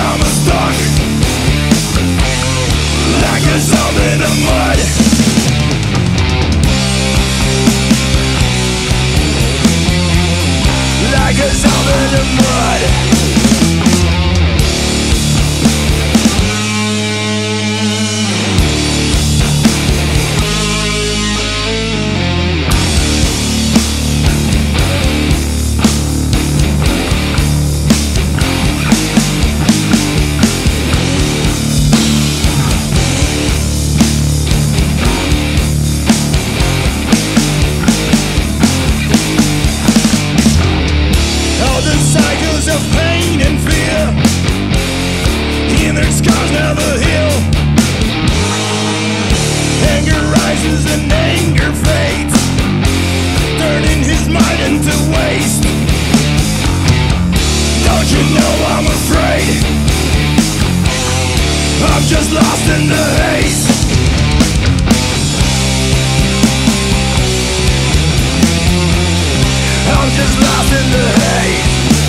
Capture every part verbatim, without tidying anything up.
I'm stuck like a zombie in the mud. Like a zombie in the mud. Cycles of pain and fear, and their scars never heal. Anger rises and anger fades, turning his mind into waste. Don't you know I'm afraid? I'm just lost in the haze. I'm just lost in the haze.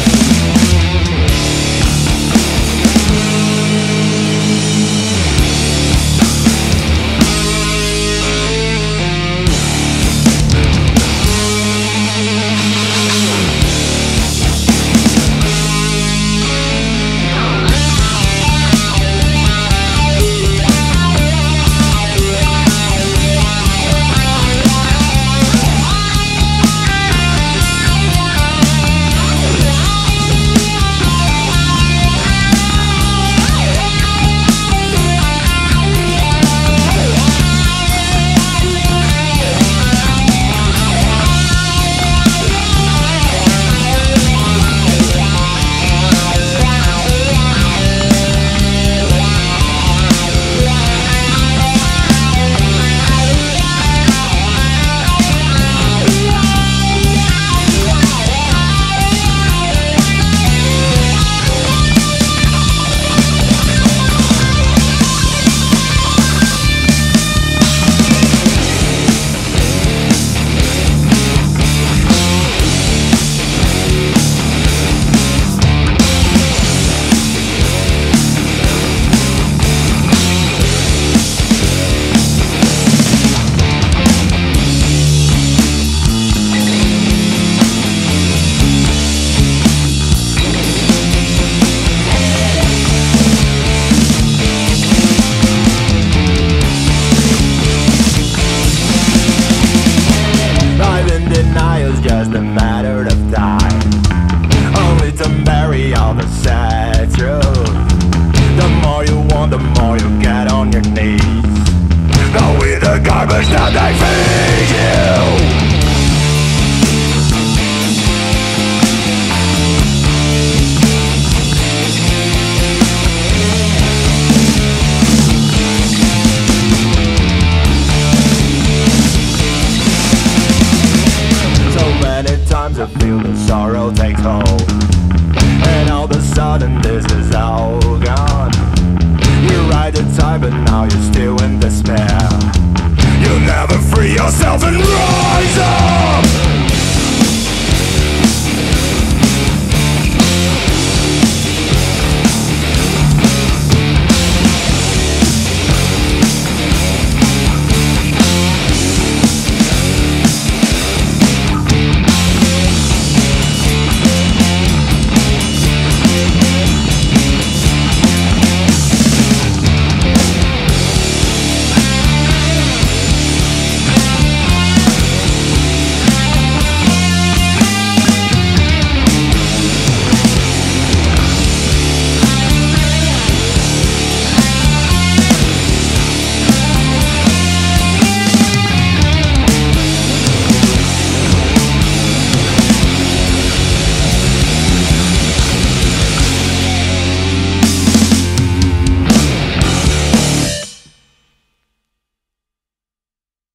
Just a matter of time, only to bury all the sad truth. The more you want, the more you get on your knees. Go with the garbage that they feed you. Times I feel the sorrow takes hold, and all of a sudden this is all gone. You ride the tide, but now you're still in despair. You'll never free yourself and run.